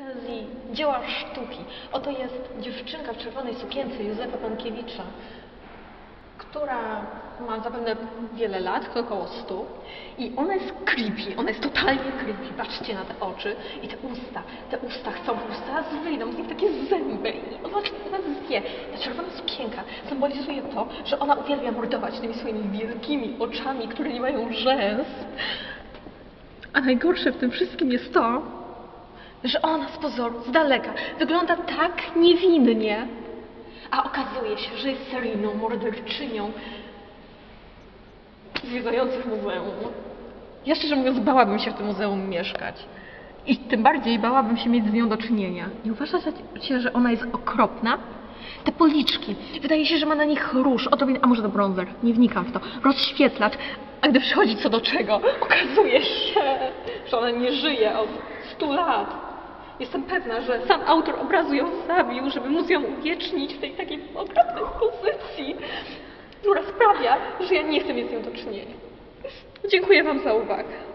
recenzji dzieła sztuki. Oto jest dziewczynka w czerwonej sukience Józefa Pankiewicza, która ma zapewne wiele lat, około 100, i ona jest creepy, ona jest totalnie creepy. Patrzcie na te oczy i te usta chcą, po prostu zaraz wyjdą z nich takie zęby i ona zje. Ta czerwona sukienka symbolizuje to, że ona uwielbia mordować tymi swoimi wielkimi oczami, które nie mają rzęs. A najgorsze w tym wszystkim jest to, że ona z pozoru, z daleka, wygląda tak niewinnie, a okazuje się, że jest seryjną morderczynią zwiedzających muzeum. Ja szczerze mówiąc bałabym się w tym muzeum mieszkać. I tym bardziej bałabym się mieć z nią do czynienia. I uważacie, że ona jest okropna? Te policzki, wydaje się, że ma na nich róż, odrobinę, a może to bronzer, nie wnikam w to, rozświetlacz, a gdy przychodzi co do czego, okazuje się, że ona nie żyje od 100 lat. Jestem pewna, że sam autor obrazu ją zabił, żeby móc ją uwiecznić w tej takiej okropnej pozycji, która sprawia, że ja nie chcę mieć z nią do czynienia. Dziękuję wam za uwagę.